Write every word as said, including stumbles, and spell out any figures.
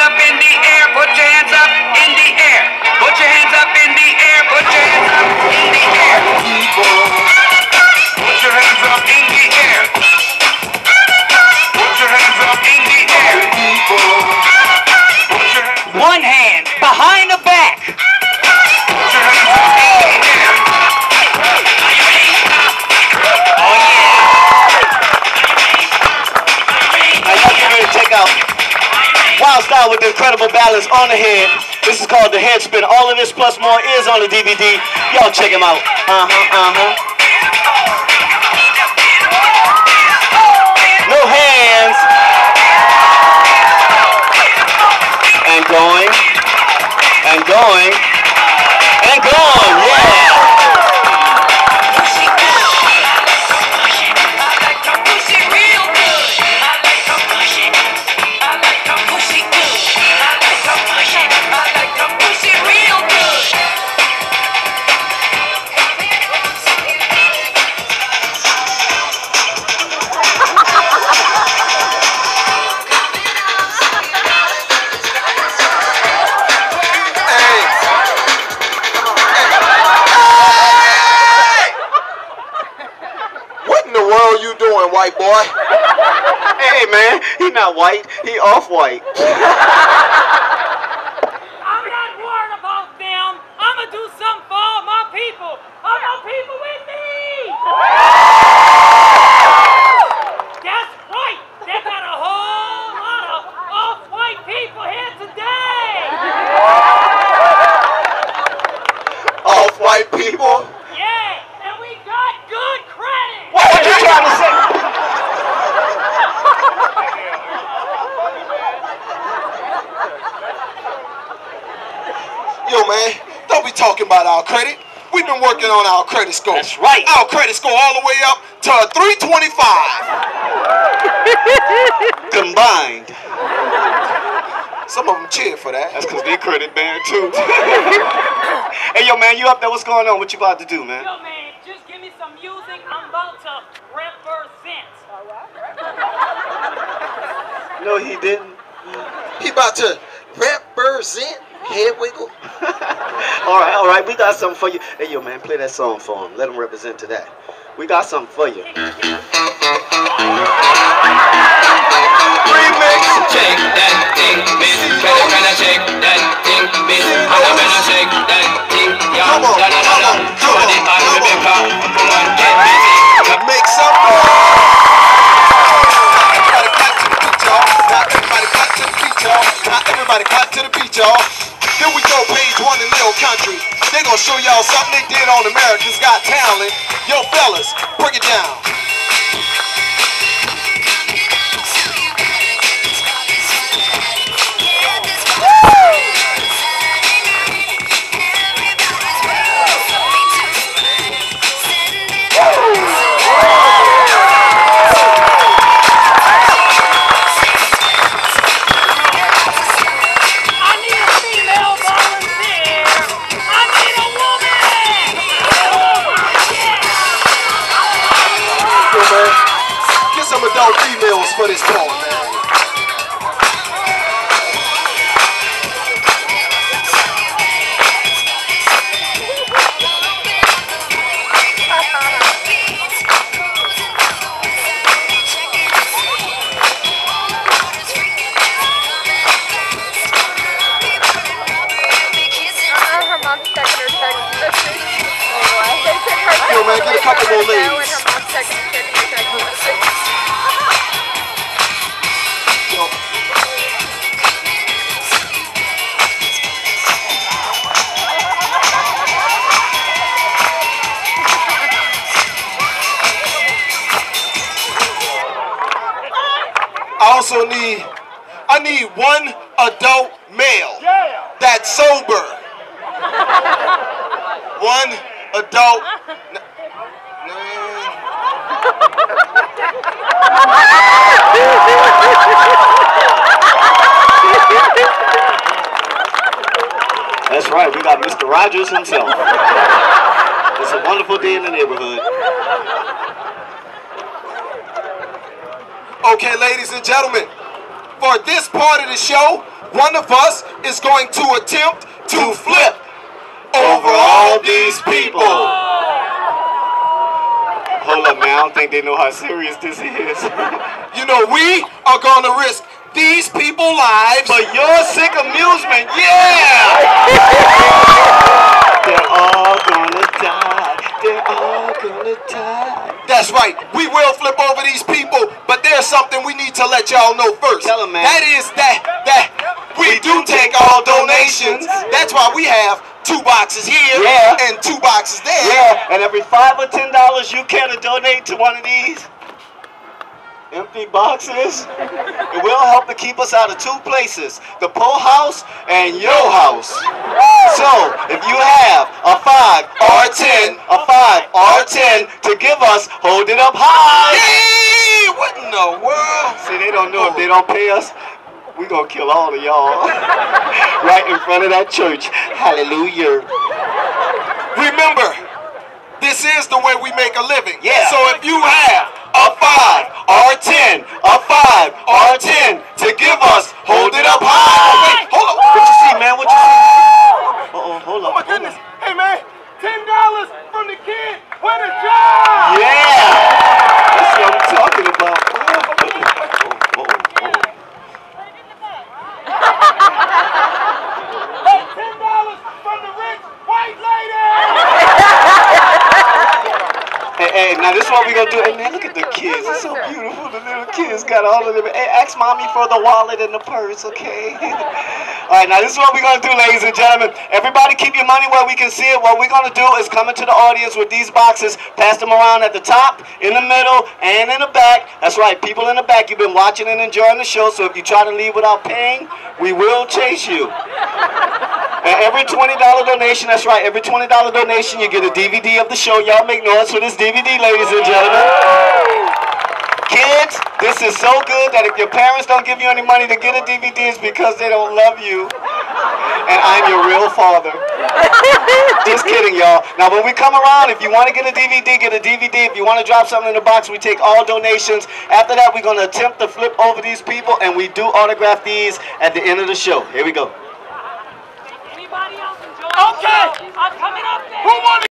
up in the air, put your hands up in the air. Put your hands up in the air, put your hands up in the air. Put your hands up in the air. Put your hands up in the air. Put your hands. One hand behind the back. Put your hands up in the air. Oh yeah. Now y'all get ready to check out Wild Style with the incredible balance on the head. This is called the head spin. All of this plus more is on the D V D. Y'all check him out. Uh-huh, uh-huh. No hands. And going. And going. And going. Yeah. White boy. Hey man, he not white, he off-white. I'm not worried about them. I'm gonna do something for all my people. All my people with me. That's right. They got a whole lot of off-white people here today. Off-white people? Yeah, and we got good credit. What are you trying to say? Yo, man, don't be talking about our credit. We've been working on our credit score. That's right. Our credit score all the way up to a three twenty-five. Combined. Some of them cheer for that. That's because they credit bad too. Hey, yo, man, you up there? What's going on? What you about to do, man? Yo, man, just give me some music. I'm about to represent. No, he didn't. He about to represent. Head wiggle. all right, all right. We got something for you. Hey, yo, man, play that song for him. Let him represent to that. We got something for you. Remix. Shake that thing, miss. Better kinda shake that thing, miss. Better better shake that thing, yeah. Come on, Da da da come da. on, Show come the on, man come with the on. car. Come on, get busy. Make some noise. Everybody clap to the beat, y'all. Now everybody clap to the beat, y'all. Now everybody clap to the beat, y'all. Here we go, page one in Little Country. They gonna show y'all something they did on America's Got Talent. Yo, fellas, break it down. Get some adult females for this song, man. Yo, man, get a couple more ladies. Yo. I also need, I need one adult male that's sober. One adult. That's right, we got Mister Rogers himself. It's a wonderful day in the neighborhood. Okay, ladies and gentlemen, for this part of the show, one of us is going to attempt to flip over all these people. Hold up, man. I don't think they know how serious this is. You know, we are going to risk these people's lives for your sick amusement. Yeah! They're all gonna die. They're all gonna die. That's right. We will flip over these people, but there's something we need to let y'all know first. Tell 'em, man. That is that that we do take all donations. That's why we have two boxes here Yeah. and two boxes there. Yeah, and every five or ten dollars you care to donate to one of these empty boxes, it will help to keep us out of two places, the Poe House and your house. So, if you have a five or a ten, a five or a ten to give us, hold it up high. Hey, what in the world? See, they don't know if they don't pay us, we gonna kill all of y'all right in front of that church. Hallelujah. Remember, this is the way we make a living. Yeah. So if you have a five or a ten, a five or a ten to give us, hold it up high. Wait, hold on. What you see, man? What you see? Uh-oh, hold on. Oh my goodness. Hey man, ten dollars from the kid. What a job! Yeah! That's what I'm talking about. Uh-oh, uh-oh, uh-oh. Hey, ten dollars from the rich white lady! Hey, hey, now this is what we gonna do. Hey, man, look at the kids. It's so beautiful. The little kids got all of them. Hey, ask mommy for the wallet and the purse, okay? All right, now this is what we're gonna do, ladies and gentlemen. Everybody keep your money where we can see it. What we're gonna do is come into the audience with these boxes, pass them around at the top, in the middle, and in the back. That's right, people in the back, you've been watching and enjoying the show, so if you try to leave without paying, we will chase you. And every twenty dollar donation, that's right, every twenty dollar donation, you get a D V D of the show. Y'all make noise for this D V D, ladies and gentlemen. Kids, this is so good that if your parents don't give you any money to get a D V D, it's because they don't love you. And I'm your real father. Just kidding, y'all. Now, when we come around, if you want to get a D V D, get a D V D. If you want to drop something in the box, we take all donations. After that, we're going to attempt to flip over these people, and we do autograph these at the end of the show. Here we go. Anybody else enjoy? Okay. I'm coming up there. Who wants